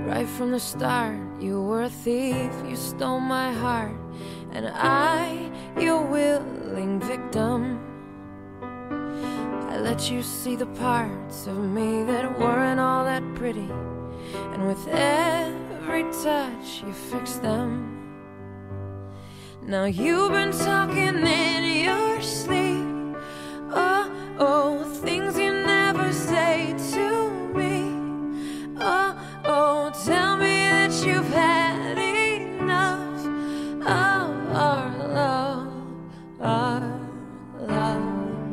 Right from the start, you were a thief, you stole my heart, and I, your willing victim. I let you see the parts of me that weren't all that pretty, and with every touch you fixed them. Now you've been talking in your sleep, oh, oh, things you never say to me. Oh, oh, tell me that you've had enough of our love, our love.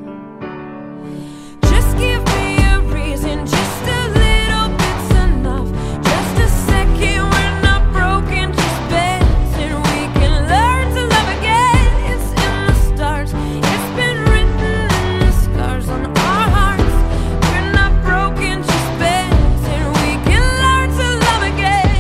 Just give me a reason, just a little bit's enough. Just a second, we're not broken, just bends, and we can learn to love again. It's in the stars, it's been written in the scars on our hearts. We're not broken, just bends, and we can learn to love again.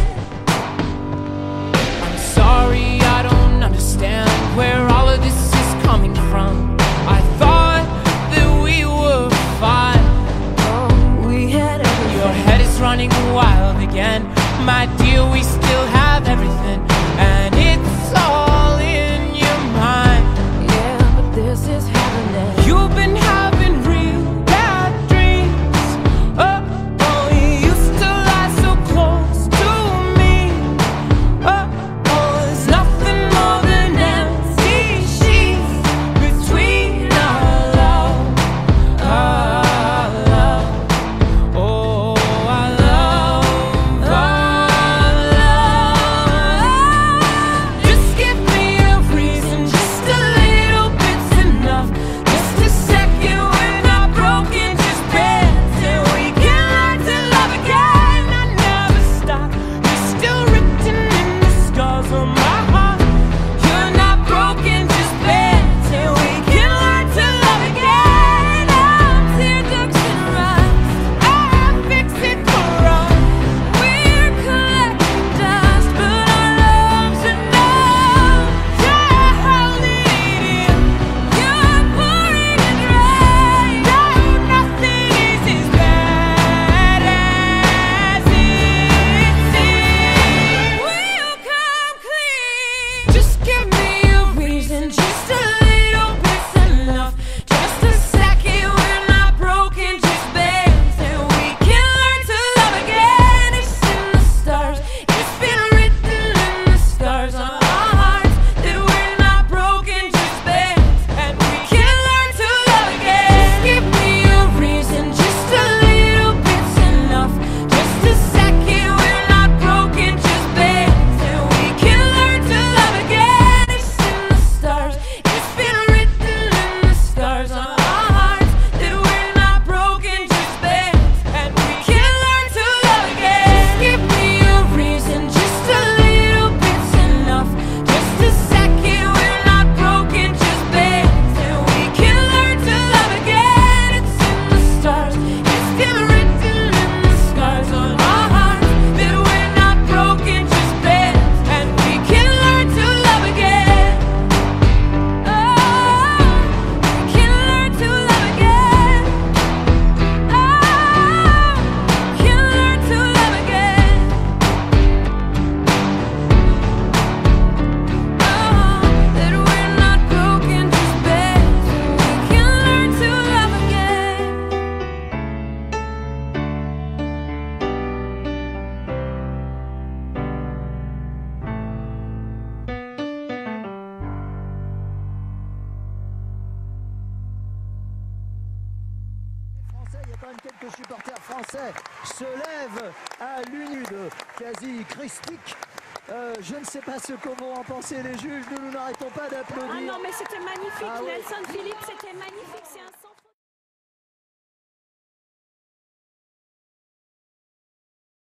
I'm sorry, I don't understand where all of this is coming from. I thought that we were fine. Oh, we had everything. Your head is running wild again. My dear, we still have everything, and it's all in your mind. Yeah, but this is happening. You've been having real bad dreams. Oh, oh, you used to lie so close to me. Oh, oh, there's nothing more than empty sheets between our love, our love. Oh, our love, our love. Just give me a reason, just a little bit's enough. Just a second, we're not broken, just bends, and we can learn to love again. I never stop, you're still written in the scars on my heart. You're not broken, just bends, and we can learn to love again. I'm tear ducts and rust, I fix it for us. We're collecting dust, but our love's enough. Yeah, I'll lead you. You're pouring it right. No, nothing is as bad as it seems. We'll come clean. Just give me a reason, just a little bit's enough. Just a second, we're not broken, just bends, and we can learn to love again. It's in the stars, it's been written in the scars on our hearts that we're not broken, just bends, and we can learn to love again. Just give me a reason, just a little bit's enough. Just a second, we're not broken, just bends, and we can learn to love again. It's in the stars, it's been written in the scars on our hearts that we're not broken, just bends, and we can learn to love again. Just give me a reason, just a little bit's enough. Just a second, we're not broken, just bends, and we can learn to love again. It's in the stars, it's been written in the scars on our hearts that we're not broken, just bends, and we can learn to love again. Oh, we can learn to love again. Oh, we can learn to love again. Oh, that we're not broken, just bends, and we can learn to love again. Français, il y a quand même quelques supporters français se lèvent à l'unité quasi christique. Je ne sais pas ce qu'en vont en penser les juges, nous n'arrêtons pas d'applaudir. Ah non, mais c'était magnifique, Ah oui. Nelson Philippe, c'était magnifique. C'est un...